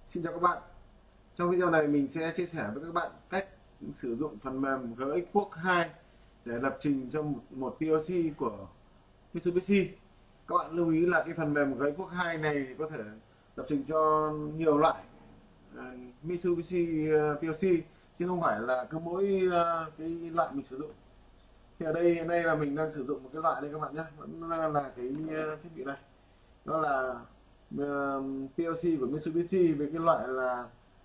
Xin chào các bạn. Trong video này mình sẽ chia sẻ với các bạn cách sử dụng phần mềm GXQuark 2 để lập trình cho một PLC của Mitsubishi. Các bạn lưu ý là cái phần mềm GXQuark 2 này có thể lập trình cho nhiều loại Mitsubishi PLC chứ không phải là cứ mỗi cái loại mình sử dụng. Thì ở đây hiện nay là mình đang sử dụng một cái loại đây các bạn nhé, vẫn là cái thiết bị này. Đó là PLC của Mitsubishi với cái loại là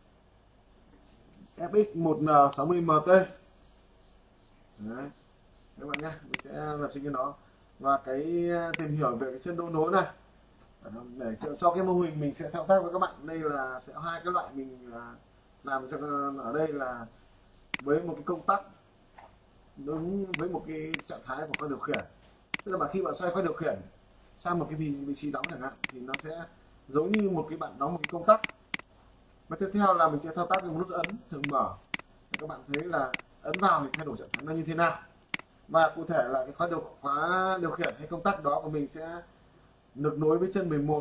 FX1N60MT. Đấy, các bạn nhé, mình sẽ lập trình cho nó và cái tìm hiểu về cái chân đấu nối này để cho cái mô hình mình sẽ thao tác với các bạn. Đây là sẽ hai cái loại mình làm cho ở đây là với một cái công tắc đúng với một cái trạng thái của con điều khiển, tức là khi bạn xoay con điều khiển sang một cái vị trí đóng chẳng hạn thì nó sẽ giống như một cái bạn đóng một cái công tắc. Và tiếp theo là mình sẽ thao tác với một nút ấn thường mở. Các bạn thấy là ấn vào thì thay đổi trạng thái nó như thế nào, và cụ thể là cái khóa điều khiển hay công tắc đó của mình sẽ được nối với chân 11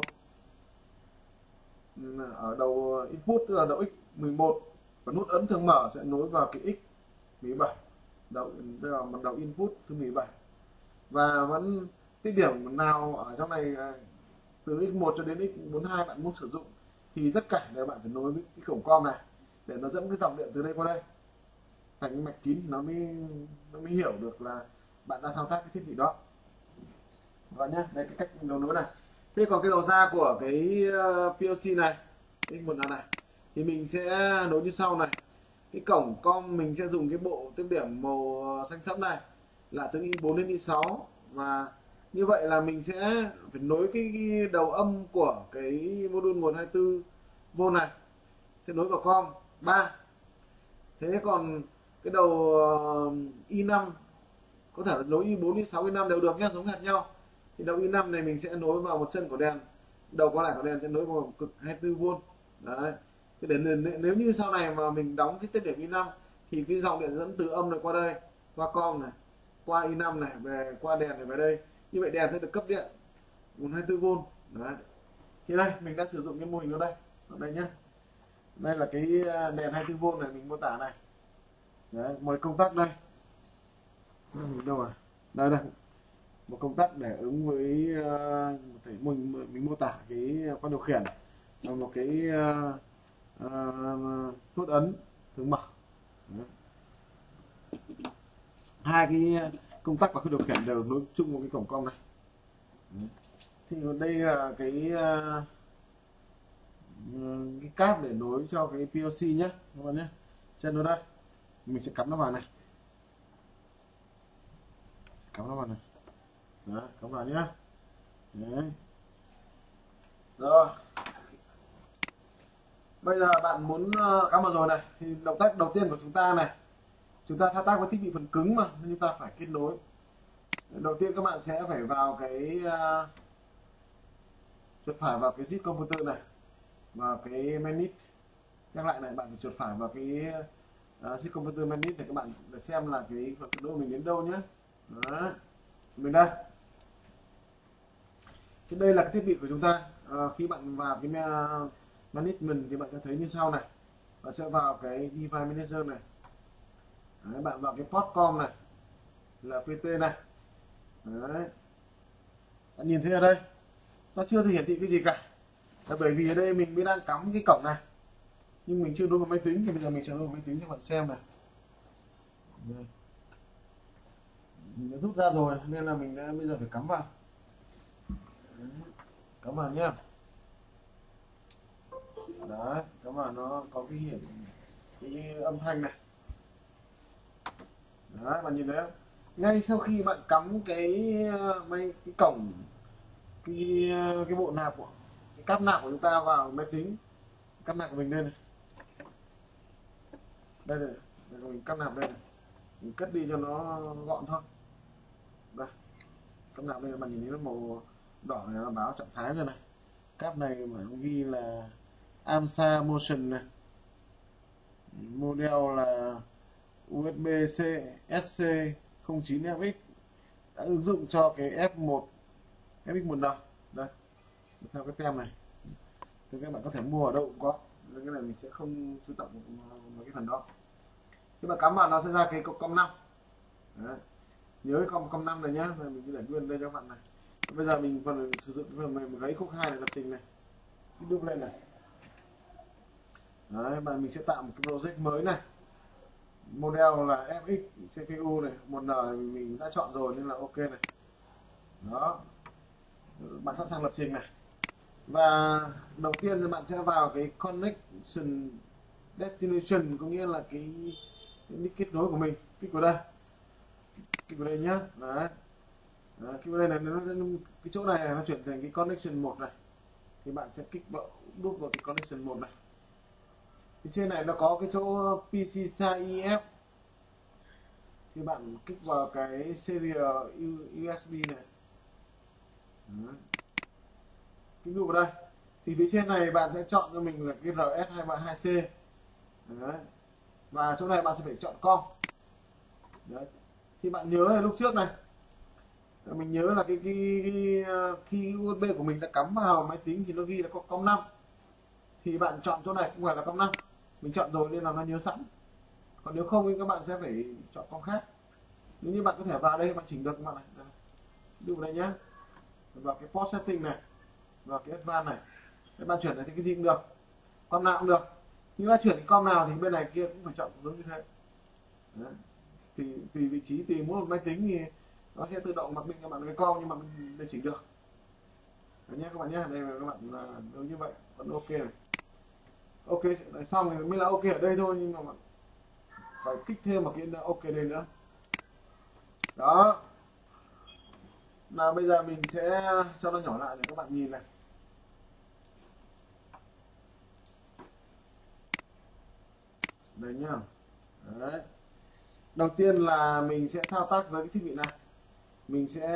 ở đầu input, tức là đầu X11, và nút ấn thường mở sẽ nối vào cái X17, tức là một đầu input thứ 17. Và vẫn cái điểm nào ở trong này từ X1 cho đến X42 bạn muốn sử dụng thì tất cả đều bạn phải nối với cái cổng com này để nó dẫn cái dòng điện từ đây qua đây thành cái mạch kín thì nó mới hiểu được là bạn đang thao tác cái thiết bị đó. Và nhé, đây cái cách đấu nối này. Thế còn cái đầu ra của cái PLC này, cái một này thì mình sẽ nối như sau này. Cái cổng com mình sẽ dùng cái bộ tiếp điểm màu xanh thẫm này là từ Y4 đến Y6, và như vậy là mình sẽ phải nối cái đầu âm của cái module nguồn 24V này sẽ nối vào com 3. Thế còn cái đầu Y5 có thể là nối Y4, Y6, Y5 đều được nhé, giống hệt nhau. Thì đầu Y5 này mình sẽ nối vào một chân của đèn, đầu còn lại của đèn sẽ nối vào cực 24V. Đấy. Để nếu như sau này mà mình đóng cái tiếp điểm Y5 thì cái dòng điện dẫn từ âm này qua đây, qua com này, qua Y5 này về qua đèn này về đây, như vậy đèn sẽ được cấp điện nguồn 24V. Đấy. Thì đây mình đã sử dụng cái mô hình ở đây nhé. Đây là cái đèn 24V này mình mô tả này. Đấy, một công tắc đây. Đâu rồi? Đây một công tắc để ứng với mình mô tả cái con điều khiển, và một cái nút ấn thường mở. Đấy. Hai cái công tắc và cái điều khiển đều nối chung một cái cổng com này. Đấy. Thì đây là cái cáp để nối cho cái PLC nhé các bạn nhé. Chân nó đây mình sẽ cắm nó vào này, cắm nó vào này. Đó, cắm vào nhé. Đấy. Rồi bây giờ bạn muốn cắm vào rồi này thì động tác đầu tiên của chúng ta này, chúng ta thao tác với thiết bị phần cứng mà nên chúng ta phải kết nối. Đầu tiên các bạn sẽ phải vào cái chuột phải vào cái zip computer này, vào cái manit. Nhắc lại này, bạn phải chuột phải vào cái zip computer manit để các bạn để xem là cái phần kết nối mình đến đâu nhé. Đó. Mình đây. Thì đây là cái thiết bị của chúng ta. Khi bạn vào cái management thì bạn sẽ thấy như sau này. Bạn sẽ vào cái device manager này. Đấy, bạn vào cái port com này là PT này. Đấy. Bạn nhìn thấy ở đây nó chưa thể hiển thị cái gì cả, là bởi vì ở đây mình mới đang cắm cái cổng này nhưng mình chưa nối vào máy tính. Thì bây giờ mình sẽ nối vào máy tính cho bạn xem này. Đây. Mình đã rút ra rồi nên là mình đã bây giờ phải cắm vào. Đấy. Cắm vào nhé. Đấy, cắm vào nó có cái hiển cái âm thanh này. Đấy, bạn nhìn thấy không? Ngay sau khi bạn cắm cái cổng cái bộ nạp của cái cáp nạp của chúng ta vào máy tính, cáp nạp của mình đây này, đây này, mình cáp nạp đây này, mình cất đi cho nó gọn thôi. Đây, cáp nạp đây, bạn nhìn thấy nó màu đỏ này, nó báo trạng thái rồi này. Cáp này mà ghi là AMSA Motion này, model là USB-C SC09FX, đã ứng dụng cho cái F1 FX1 nào đây theo cái tem này. Thì các bạn có thể mua ở đâu cũng có. nên cái này mình sẽ không chú trọng vào cái phần đó. Khi mà cắm vào nó sẽ ra cái com 5. Đấy. Nhớ cái com 5 này nhá, rồi mình cứ để nguyên đây cho các bạn này. Bây giờ mình phần sử dụng cái phần mềm gáy khúc 2 này, lập trình này, cái đúc lên này. Đấy, và mình sẽ tạo một cái project mới này, model là FX CPU này, 1N này mình đã chọn rồi nên là ok này. Đó, bạn sẵn sàng lập trình này. Và đầu tiên thì bạn sẽ vào cái connection destination, có nghĩa là cái kết nối của mình, kích vào đây, kích vào đây nhá. Đấy. Đấy, kích vào đây này, cái chỗ này nó chuyển thành cái connection 1 này, thì bạn sẽ kích vào, đúp vào cái connection 1 này. Thì trên này nó có cái chỗ PC size EF, thì bạn kích vào cái serial USB này. Đấy. Kích vào đây thì phía trên này bạn sẽ chọn cho mình là cái RS232C. Đấy. Và chỗ này bạn sẽ phải chọn com. Đấy. Thì bạn nhớ là lúc trước này mình nhớ là cái khi USB của mình đã cắm vào máy tính thì nó ghi là có com 5, thì bạn chọn chỗ này cũng phải là com 5, mình chọn rồi nên là nó nhớ sẵn. Còn nếu không thì các bạn sẽ phải chọn com khác. Nếu như bạn có thể vào đây bạn chỉnh được các bạn này, ví dụ đây nhá, vào cái port setting này, vào cái advanced này, để bạn chuyển này thì cái gì cũng được, com nào cũng được, nhưng mà chuyển com nào thì bên này kia cũng phải chọn giống như thế. Đấy. Thì tùy vị trí, tùy mỗi một máy tính thì nó sẽ tự động mặc định cho bạn cái com, nhưng mà mình điều chỉnh được. Đấy nhé các bạn nhé, đây là các bạn đối như vậy vẫn ok này. Ok xong thì mới là ok ở đây thôi, nhưng mà bạn phải kích thêm một cái ok đây nữa. Đó là bây giờ mình sẽ cho nó nhỏ lại để các bạn nhìn này. Đây nhá. Đấy. Đầu tiên là mình sẽ thao tác với cái thiết bị này, mình sẽ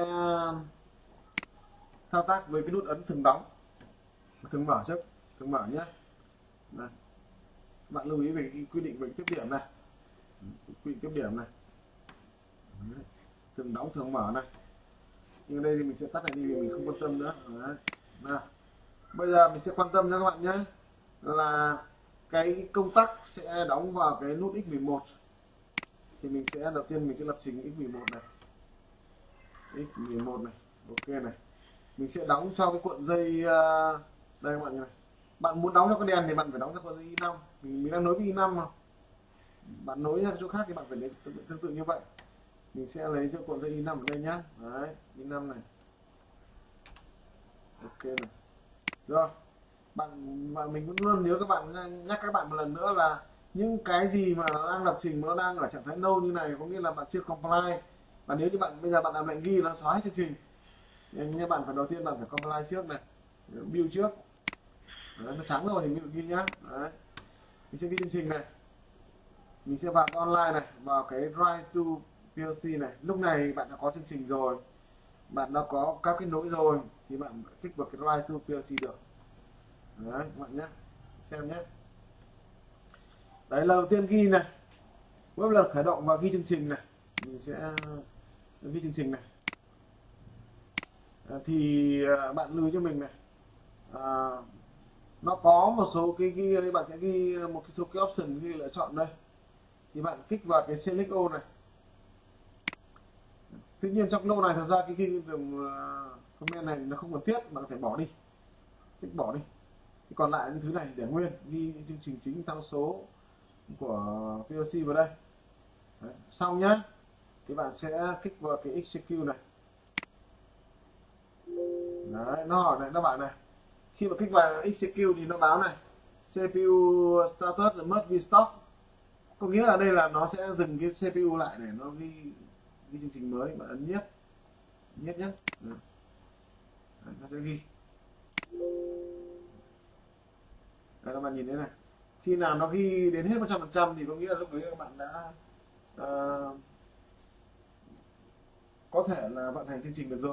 thao tác với cái nút ấn thường đóng, thường mở trước, thường mở nhé. Đây. Bạn lưu ý về cái quy định về tiếp điểm này, quy định tiếp điểm này. Đấy. Thường đóng, thường mở này. Nhưng đây thì mình sẽ tắt này đi vì mình không quan tâm nữa. Đấy. Nào. Bây giờ mình sẽ quan tâm cho các bạn nhé, là cái công tắc sẽ đóng vào cái nút X11. Thì mình sẽ đầu tiên mình sẽ lập trình X11 này, X11 này, ok này. Mình sẽ đóng cho cái cuộn dây đây các bạn này. Bạn muốn đóng cho cái đèn thì bạn phải đóng cho cuộn dây i5. Mình đang nối với i5 mà. Bạn nối ra chỗ khác thì bạn phải lấy tương tự như vậy. Mình sẽ lấy cho cuộn dây i5 ở đây nhá. Đấy, i5 này. Ok này. Rồi. Và mình vẫn luôn nhớ các bạn, nhắc các bạn một lần nữa là những cái gì mà nó đang lập trình, nó đang ở trạng thái no như này có nghĩa là bạn chưa compile. Và nếu như bạn bây giờ bạn làm lệnh ghi nó xóa hết chương trình, nhưng bạn phải đầu tiên bạn phải compile trước này, build trước. Đấy, nó trắng rồi thì mình ghi nhá. Đấy. Mình sẽ ghi chương trình này, mình sẽ vào cái online này, vào cái Write to PLC này. Lúc này bạn đã có chương trình rồi, bạn đã có các cái nỗi rồi thì bạn kích vào cái Write to PLC được. Đấy các bạn nhé, xem nhé. Đấy là đầu tiên ghi này, mỗi lần khởi động và ghi chương trình này, mình sẽ ghi chương trình này. Thì bạn lưu cho mình này, nó có một số cái đây, bạn sẽ ghi một số cái option, ghi lựa chọn đây, thì bạn kích vào cái select all này. Tuy nhiên trong lô này thật ra cái comment này nó không cần thiết, bạn có thể bỏ đi, kích bỏ đi. Thì còn lại những thứ này để nguyên, ghi chương trình chính, thao số của PLC vào đây. Đấy, xong nhá. Thì bạn sẽ kích vào cái execute này. Đấy, nó hỏi này, nó bảo này, khi mà kích vào execute thì nó báo này CPU status must be stop, có nghĩa là đây là nó sẽ dừng cái CPU lại để nó ghi chương trình mới. Bạn ấn nhất nhé. Đấy, nó sẽ ghi. Đây các bạn nhìn thấy này, khi nào nó ghi đến hết 100% thì có nghĩa là lúc đấy các bạn đã có thể là vận hành chương trình được rồi.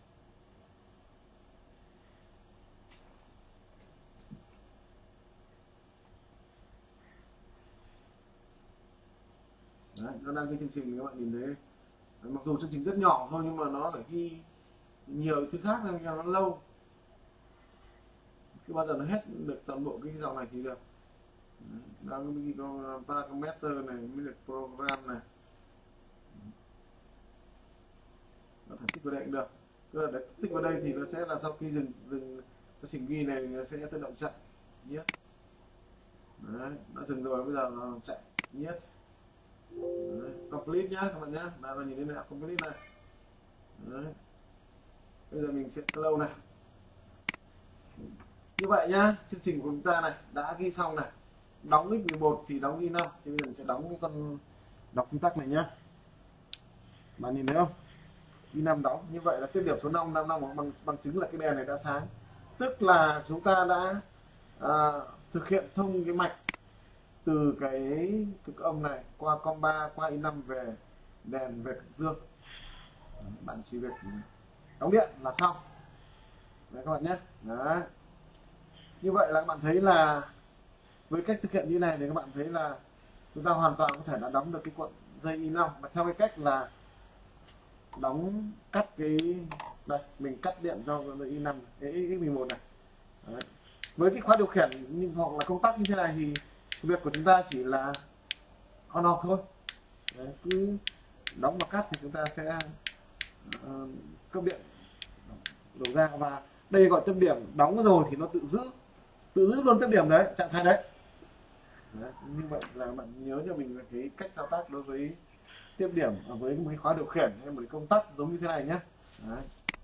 Đấy, nó đang ghi chương trình, các bạn nhìn thấy. Đấy, mặc dù chương trình rất nhỏ thôi nhưng mà nó phải ghi nhiều thứ khác nên nó lâu. Khi bao giờ nó hết được toàn bộ cái dòng này thì được. Đó cái parameter này mới được program này, nó thể tích vào đây cũng được. Tức là để tích vào đây thì nó sẽ là sau khi dừng quá trình ghi này nó sẽ tự động chạy nhé. Đấy, đã dừng rồi, bây giờ nó chạy nhé. Complete nhá các bạn nhá, là nhìn thấy này complete này. Đấy. Bây giờ mình sẽ close này. Như vậy nhá, chương trình của chúng ta này đã ghi xong này. Đóng x11 thì đóng y5, thì bây giờ mình sẽ đóng cái con đọc quy tắc này nhá. Bạn nhìn thấy không? Y5 đóng, như vậy là tiếp điểm số 5 bằng chứng là cái đèn này đã sáng. Tức là chúng ta đã thực hiện thông cái mạch từ cái cực âm này qua com 3 qua y5 về đèn về cực dương. Bạn chỉ việc đóng điện là xong. Đấy các bạn nhé. Đấy. Như vậy là các bạn thấy là với cách thực hiện như này thì các bạn thấy là chúng ta hoàn toàn có thể đã đóng được cái cuộn dây y5 và theo cái cách là đóng cắt cái đây, mình cắt điện cho dây y5 cái x11 này. Đấy. Với cái khóa điều khiển hoặc là công tắc như thế này thì việc của chúng ta chỉ là on off thôi. Đấy, cứ đóng và cắt thì chúng ta sẽ cấp điện đổ ra, và đây gọi tiếp điểm đóng rồi thì nó tự giữ luôn tiếp điểm đấy, trạng thái đấy. Đấy, như vậy là bạn nhớ cho mình là cái cách thao tác đối với tiếp điểm với một cái khóa điều khiển hay một cái công tắc giống như thế này nhé. Đấy.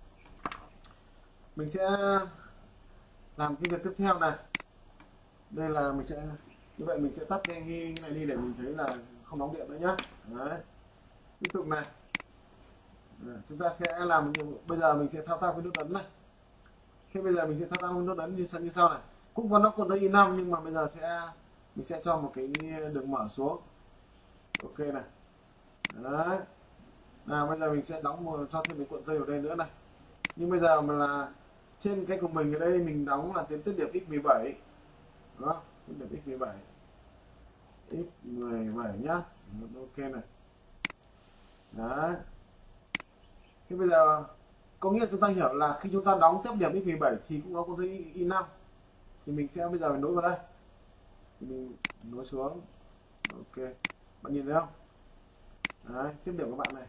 Mình sẽ làm cái việc tiếp theo này. Đây là mình sẽ như vậy mình sẽ tắt cái này đi để mình thấy là không đóng điện nữa nhé. Đấy. Tiếp tục này. Đấy, chúng ta sẽ làm bây giờ mình sẽ thao tác với nút ấn này. Thế bây giờ mình sẽ thao tác với nút ấn như sau này. Cũng có nó còn dây y5 nhưng mà bây giờ mình sẽ cho một cái đường mở xuống. Ok này. Đấy. Nào bây giờ mình sẽ đóng cho thêm một cuộn dây ở đây nữa này. Nhưng bây giờ mà là trên cái của mình ở đây mình đóng là tiến tiếp điểm x17. Đó, tiếp điểm x17. X17 nhá. Ok này. Đấy. Thế bây giờ có nghĩa chúng ta hiểu là khi chúng ta đóng tiếp điểm x17 thì cũng có dây y5. Thì mình sẽ bây giờ mình nối vào đây. Thì mình nối xuống. Ok. Bạn nhìn thấy không? Đấy, tiếp điểm của bạn này.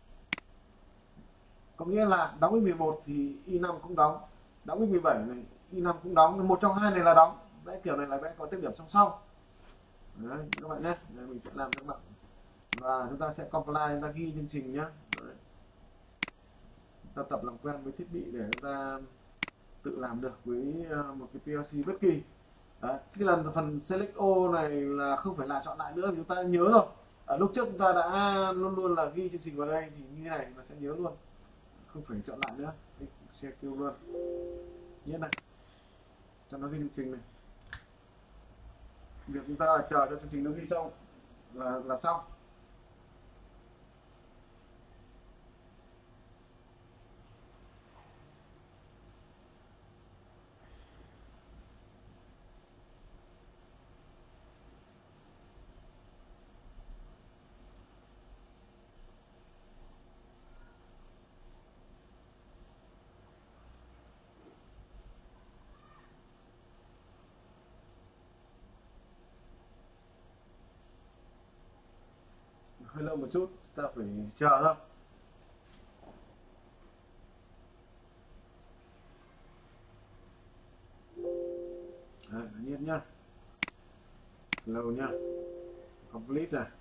Có nghĩa là đóng x11 thì y5 cũng đóng, đóng x17 này y5 cũng đóng, một trong hai này là đóng. Đấy, kiểu này là sẽ có tiếp điểm song song. Đấy các bạn nhé. Đấy, mình sẽ làm cho các bạn và chúng ta sẽ compile, chúng ta ghi chương trình nhé. Đấy. Chúng ta tập làm quen với thiết bị để chúng ta tự làm được với một cái PLC bất kỳ. Đấy, cái lần phần select all này là không phải là chọn lại nữa, chúng ta nhớ rồi. Ở lúc trước chúng ta đã luôn luôn là ghi chương trình vào đây thì như thế này nó sẽ nhớ luôn, không phải chọn lại nữa. CQ luôn nhé này, cho nó ghi chương trình này. Việc chúng ta là chờ cho chương trình nó ghi xong là xong. Hơi lâu một chút, ta phải chờ thôi. Đấy, nhiên nhá, lâu nhá, complete này,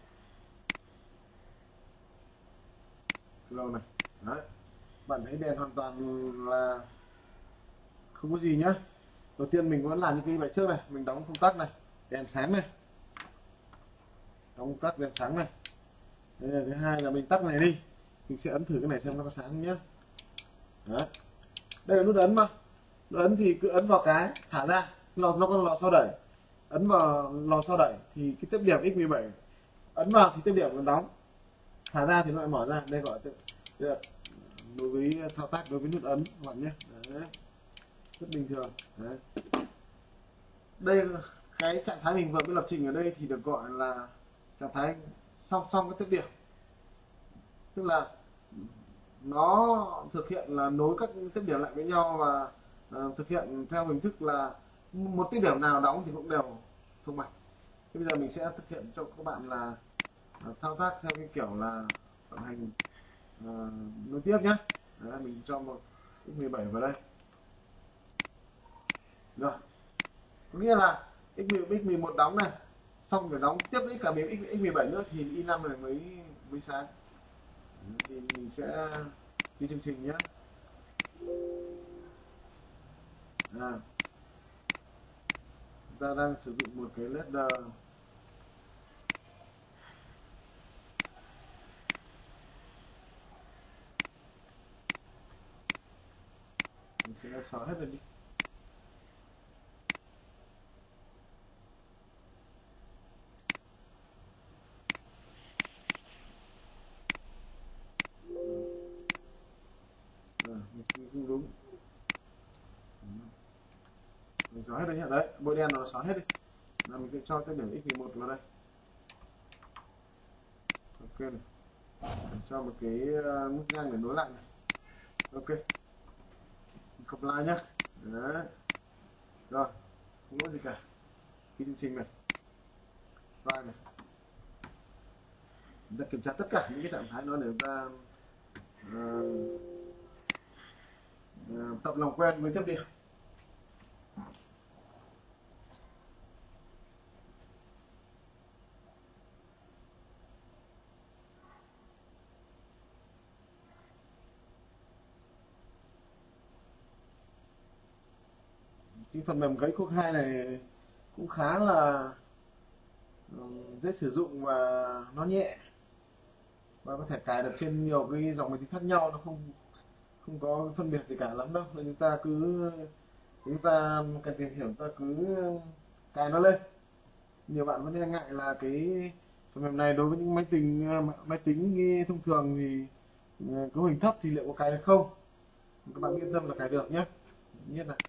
lâu này. Đấy, bạn thấy đèn hoàn toàn là không có gì nhá. Đầu tiên mình vẫn làm như cái bài trước này, mình đóng công tắc này, đèn sáng này, đóng công tắc đèn sáng này. Đây là thứ hai là mình tắt này đi, mình sẽ ấn thử cái này xem nó có sáng nhé. Đấy, đây là nút ấn mà, nút ấn thì cứ ấn vào cái thả ra, nó có lò xo đẩy, ấn vào lò xo đẩy thì cái tiếp điểm x17, ấn vào thì tiếp điểm nó đóng, thả ra thì nó lại mở ra. Đây gọi là đối với thao tác đối với nút ấn các bạn nhé. Đấy, rất bình thường. Đấy, đây là cái trạng thái mình vừa mới lập trình ở đây thì được gọi là trạng thái song song các tiếp điểm, tức là nó thực hiện là nối các tiếp điểm lại với nhau và thực hiện theo hình thức là một tiếp điểm nào đóng thì cũng đều không bằng. Thế bây giờ mình sẽ thực hiện cho các bạn là thao tác theo cái kiểu là vận hành nối tiếp nhé. Đấy, mình cho một x17 vào đây rồi, có nghĩa là x11 đóng này, xong phải đóng tiếp với cả miếng x17 nữa thì i5 này mới sáng. Thì mình sẽ ghi chương trình nhé. Ta đang sử dụng một cái ladder mình sẽ xóa hết rồi đi. Mình không đúng, mình xóa hết đấy nhá. Đấy, bôi đen nó xóa hết đi. Là mình sẽ cho cái điểm x11 vào đây. Ok này, mình cho một cái nút ngang để nối lại này. Ok, copy lại nhá. Đấy, rồi không có gì cả. Cái chương trình này, file này, chúng ta kiểm tra tất cả những cái trạng thái đó để chúng ta tập làm quen với tiếp điểm. Cái phần mềm cấy Cook 2 này cũng khá là dễ sử dụng và nó nhẹ, và có thể cài được trên nhiều cái dòng máy tính khác nhau, nó không có phân biệt gì cả lắm đâu, nên chúng ta cần tìm hiểu, chúng ta cứ cài nó lên. Nhiều bạn vẫn e ngại là cái phần mềm này đối với những máy tính thông thường thì cấu hình thấp thì liệu có cài được không. Các bạn yên tâm là cài được nhé. Nhất này,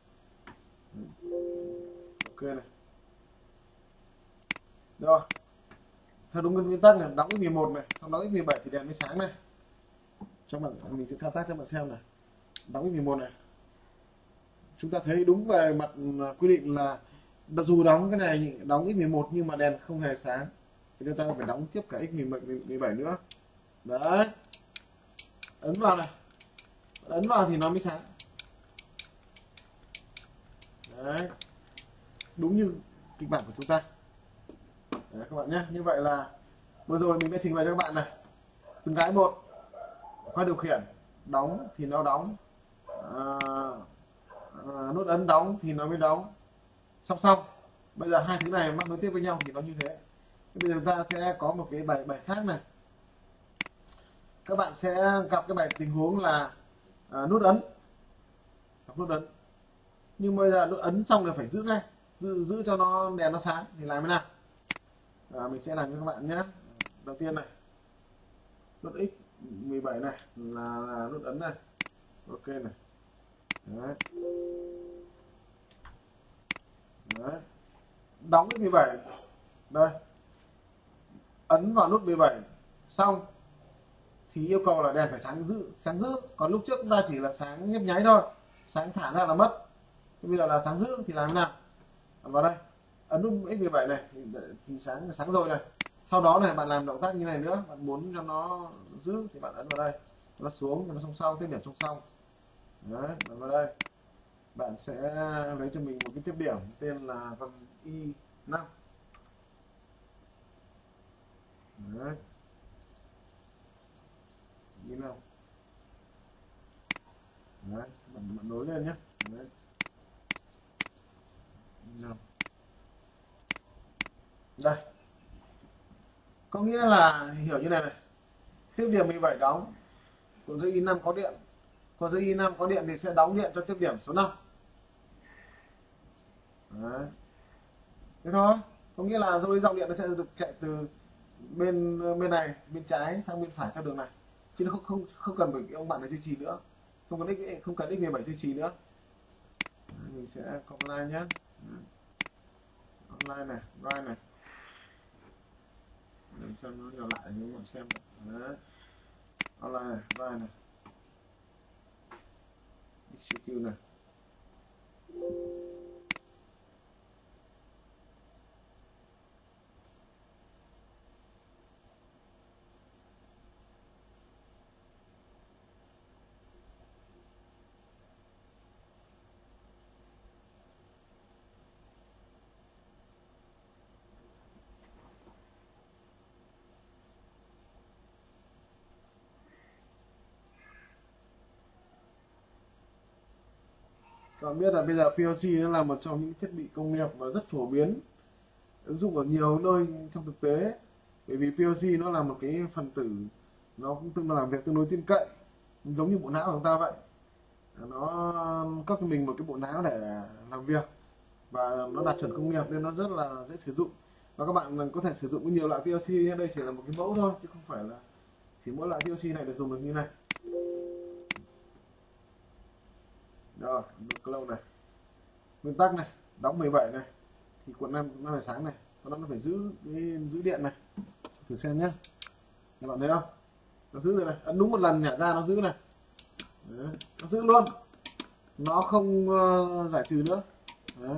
ok này, rồi theo đúng nguyên tắc này, đóng x11 này, xong đóng x17 thì đèn mới sáng này. Mình sẽ thao tác cho bạn xem này. Đóng x11 này, chúng ta thấy đúng về mặt quy định là dù đóng cái này, đóng x11 nhưng mà đèn không hề sáng thì chúng ta phải đóng tiếp cả x17 nữa. Đấy, ấn vào này, ấn vào thì nó mới sáng. Đấy, đúng như kịch bản của chúng ta. Đấy, các bạn nhé. Như vậy là vừa rồi mình đã trình bày cho các bạn này, từng cái một. Khóa điều khiển đóng thì nó đóng, nút ấn đóng thì nó mới đóng, xong. Bây giờ hai thứ này mắc nối tiếp với nhau thì nó như thế. Bây giờ chúng ta sẽ có một cái bài khác này. Các bạn sẽ gặp cái bài tình huống là nút ấn, nhưng bây giờ nút ấn xong là phải giữ ngay, giữ cho nó đèn nó sáng thì làm thế nào. Mình sẽ làm cho các bạn nhé. Đầu tiên này, nút x17 này là nút ấn này. Ok này. Đấy. Đấy. Đóng x17 đây, ấn vào nút 17 xong thì yêu cầu là đèn phải sáng giữ. Còn lúc trước chúng ta chỉ là sáng nhấp nháy thôi, sáng thả ra là mất. Bây giờ là sáng giữ thì làm thế nào. Vào đây ấn nút x17 này thì sáng rồi này. Sau đó này bạn làm động tác như này nữa, bạn muốn cho nó giữ thì bạn ấn vào đây, nó xuống cho nó song song, tiếp điểm song song. Đấy, vào đây bạn sẽ lấy cho mình một cái tiếp điểm tên là con i5. Đấy, i5. Đấy, bạn nối lên nhé. Đấy, i5. Đây, có nghĩa là hiểu như này này, tiếp điểm 17 đóng, còn dây i5 có điện, thì sẽ đóng điện cho tiếp điểm số 5. Đấy. Thế thôi, có nghĩa là dòng điện nó sẽ được chạy từ bên này, bên trái sang bên phải theo đường này, chứ nó không cần phải ông bạn này duy trì nữa, không cần x17 duy trì nữa. Đấy, mình sẽ online nhé. Online này, right này, để cho nó nhỏ lại cho các bạn xem. Đấy, online này, right này, execute này. Các bạn biết là bây giờ PLC nó là một trong những thiết bị công nghiệp và rất phổ biến, ứng dụng ở nhiều nơi trong thực tế. Bởi vì PLC nó là một cái phần tử, nó cũng tương làm việc tương đối tin cậy, giống như bộ não của chúng ta vậy. Nó cấp cho mình một cái bộ não để làm việc, và nó đạt chuẩn công nghiệp nên nó rất là dễ sử dụng. Và các bạn có thể sử dụng với nhiều loại PLC, đây chỉ là một cái mẫu thôi chứ không phải là chỉ mỗi loại PLC này được dùng được như này. Rồi, clone này, nguyên tắc này, đóng 17 này thì cuộn nó phải sáng này, sau đó nó phải giữ điện này, thử xem nhé. Các bạn thấy không, nó giữ được này, ấn đúng một lần nhả ra nó giữ này. Đấy, nó giữ luôn, nó không giải trừ nữa. Đấy.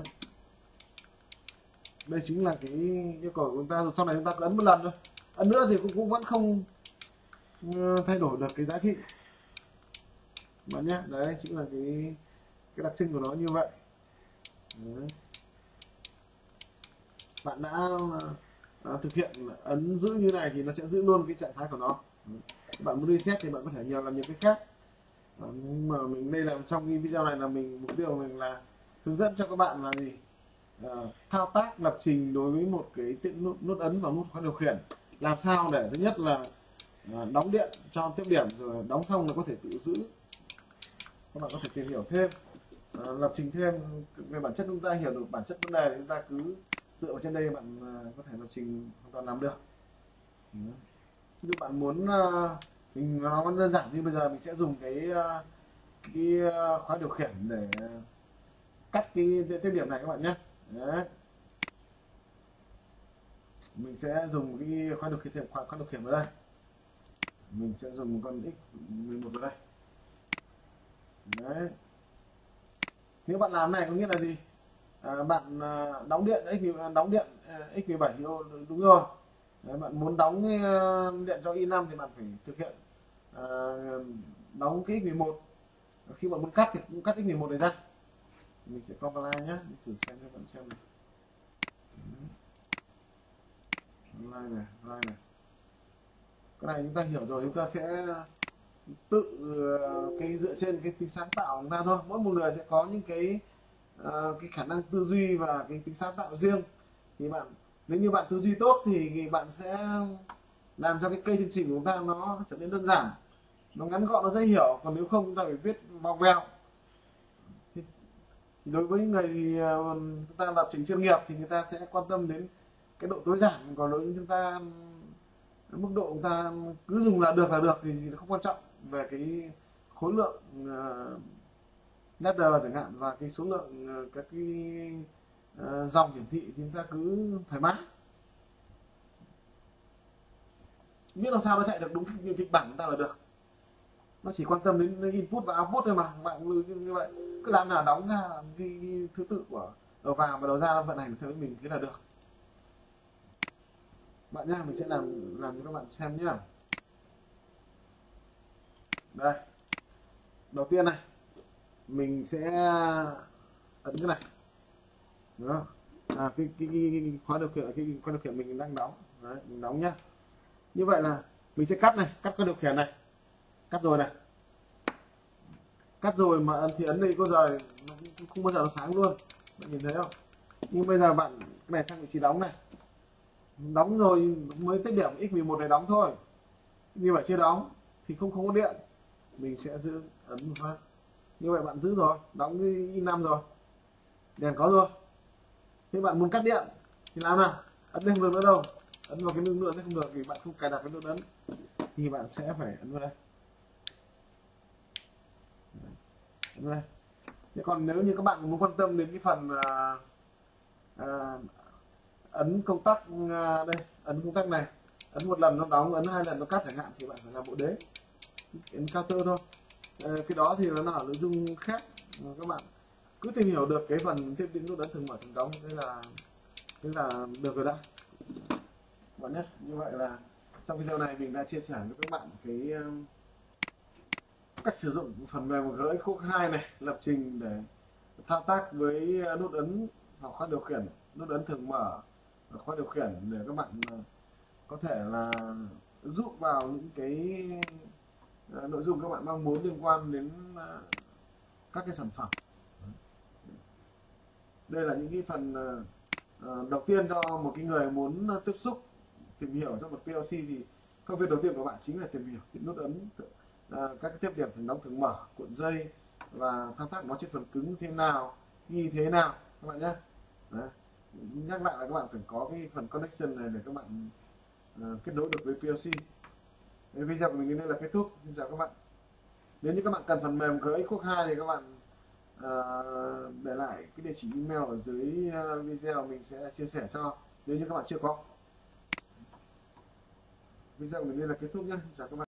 Đây chính là cái yêu cầu của chúng ta. Sau này chúng ta cứ ấn một lần thôi, ấn nữa thì cũng vẫn không thay đổi được cái giá trị bạn nhé. Đấy chính là cái đặc trưng của nó như vậy. Đấy. Bạn đã thực hiện ấn giữ như này thì nó sẽ giữ luôn cái trạng thái của nó. Bạn muốn reset thì bạn có thể làm nhiều cái khác. Nhưng mà mình đây là trong cái video này là mục tiêu của mình là hướng dẫn cho các bạn là gì, thao tác lập trình đối với một cái tiện nút ấn và nút khóa điều khiển, làm sao để thứ nhất là đóng điện cho tiếp điểm, rồi đóng xong là có thể tự giữ. Các bạn có thể tìm hiểu thêm, lập trình thêm về bản chất, chúng ta hiểu được bản chất vấn đề thì chúng ta cứ dựa vào trên đây bạn có thể lập trình hoàn toàn làm được. Ví dụ bạn muốn mình nó đơn giản như bây giờ mình sẽ dùng cái khóa điều khiển để cắt cái tiếp điểm này các bạn nhé. Đấy. Mình sẽ dùng cái khóa điều khiển vào đây. Mình sẽ dùng con X11 vào đây. Đấy. Nếu bạn làm này có nghĩa là gì? Bạn đóng điện X17 thì đúng rồi. Đấy, bạn muốn đóng điện cho i5 thì bạn phải thực hiện đóng cái X11. Khi bạn muốn cắt thì cũng cắt X11 này ra. Mình sẽ compile nhé, thử xem cho bạn xem này. Line này. Cái này chúng ta hiểu rồi, chúng ta sẽ tự dựa trên cái tính sáng tạo của chúng ta thôi. Mỗi một người sẽ có những cái khả năng tư duy và cái tính sáng tạo riêng. Thì nếu như bạn tư duy tốt thì bạn sẽ làm cho cái cây chương trình của chúng ta nó trở nên đơn giản, nó ngắn gọn, nó dễ hiểu. Còn nếu không chúng ta phải viết vòng vèo. Thì đối với người thì chúng ta lập trình chuyên nghiệp thì người ta sẽ quan tâm đến cái độ tối giản. Còn đối với chúng ta mức độ chúng ta cứ dùng là được thì không quan trọng về cái khối lượng ladder chẳng hạn, và cái số lượng các cái dòng hiển thị thì chúng ta cứ thoải mái, biết làm sao nó chạy được đúng cái kịch bản của ta là được. Nó chỉ quan tâm đến input và output thôi mà. Bạn như vậy cứ làm nào đóng ra cái thứ tự của đầu vào và đầu ra nó vận hành theo mình thế là được bạn nhá. Mình sẽ làm cho các bạn xem nhé. Đây, đầu tiên này mình sẽ ấn cái này, đúng không? Cái khóa điều khiển mình đang đóng. Đấy, mình đóng nhá. Như vậy là mình sẽ cắt khóa điều khiển này, cắt rồi mà thì ấn đây có rời nó không bao giờ nó sáng luôn, bạn nhìn thấy không? Nhưng bây giờ bạn cái này sang vị trí đóng này, đóng rồi mới tiếp điểm X11 này đóng thôi. Như vậy chưa đóng thì không có điện, mình sẽ giữ ấn một phát. Như vậy bạn giữ rồi, đóng cái i5 rồi, đèn có rồi. Thế bạn muốn cắt điện thì làm nào? Ấn lên không được nữa đâu, ấn vào cái nút nữa sẽ không được vì bạn không cài đặt cái nút ấn, thì bạn sẽ phải ấn vào đây. Thế còn nếu như các bạn muốn quan tâm đến cái phần ấn công tắc đây, ấn công tắc này, ấn một lần nó đóng, ấn hai lần nó cắt chẳng hạn, thì bạn phải làm bộ đế, ấn counter thôi. Cái đó thì nó là nội dung khác, các bạn cứ tìm hiểu được cái phần thiết bị nút ấn thường mở thường đóng, thế là được rồi đã bạn nhé. Như vậy là trong video này mình đã chia sẻ với các bạn cái cách sử dụng phần mềm GXQuartz2 này, lập trình để thao tác với nút ấn hoặc khóa điều khiển, nút ấn thường mở và khóa điều khiển, để các bạn có thể là ứng dụng vào những cái nội dung các bạn mong muốn liên quan đến các cái sản phẩm. đây là những cái phần đầu tiên cho một cái người muốn tiếp xúc tìm hiểu cho một PLC. Thì công việc đầu tiên của bạn chính là tìm hiểu những nút ấn, các cái tiếp điểm thường đóng thường mở, cuộn dây và thao tác nó trên phần cứng thế nào, như thế nào các bạn nhé. Đấy. Nhắc lại là các bạn phải có cái phần connection này để các bạn kết nối được với PLC. Video của mình đến đây là kết thúc. Xin chào các bạn. Nếu như các bạn cần phần mềm GX Quốc 2 thì các bạn để lại cái địa chỉ email ở dưới video, mình sẽ chia sẻ cho nếu như các bạn chưa có. Video của mình đây là kết thúc nhé. Chào các bạn.